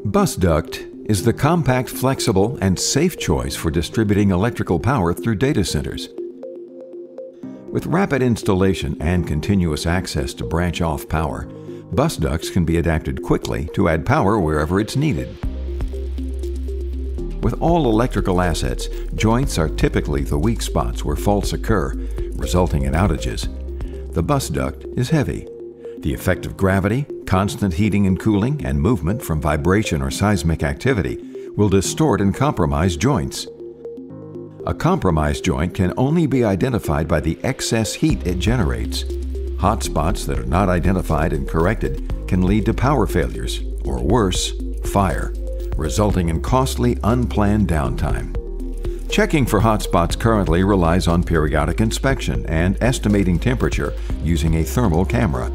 Bus Duct is the compact, flexible, and safe choice for distributing electrical power through data centers. With rapid installation and continuous access to branch-off power, bus ducts can be adapted quickly to add power wherever it's needed. With all electrical assets, joints are typically the weak spots where faults occur, resulting in outages. The bus duct is heavy. The effect of gravity, constant heating and cooling, and movement from vibration or seismic activity will distort and compromise joints. A compromised joint can only be identified by the excess heat it generates. Hotspots that are not identified and corrected can lead to power failures, or worse, fire, resulting in costly, unplanned downtime. Checking for hotspots currently relies on periodic inspection and estimating temperature using a thermal camera.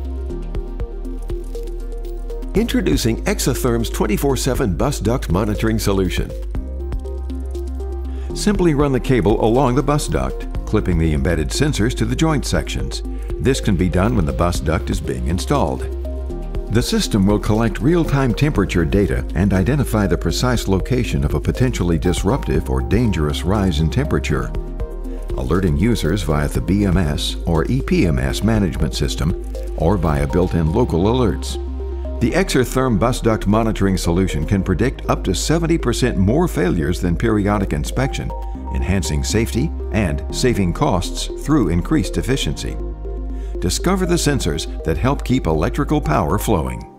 Introducing Exertherm's 24/7 Bus Duct Monitoring Solution. Simply run the cable along the bus duct, clipping the embedded sensors to the joint sections. This can be done when the bus duct is being installed. The system will collect real-time temperature data and identify the precise location of a potentially disruptive or dangerous rise in temperature, alerting users via the BMS or EPMS management system or via built-in local alerts. The Exertherm Bus Duct Monitoring Solution can predict up to 70% more failures than periodic inspection, enhancing safety and saving costs through increased efficiency. Discover the sensors that help keep electrical power flowing.